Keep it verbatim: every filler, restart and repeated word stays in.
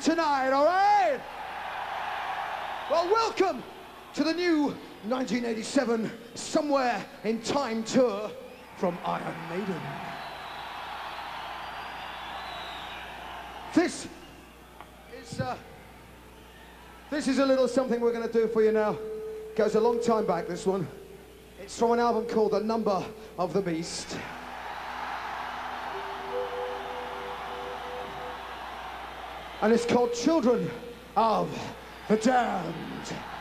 tonight, all right? Well, welcome to the new nineteen eighty-seven Somewhere in Time tour from Iron Maiden. This is, uh, this is a little something we're going to do for you now. Goes a long time back, this one. It's from an album called The Number of the Beast. And it's called Children of the Damned.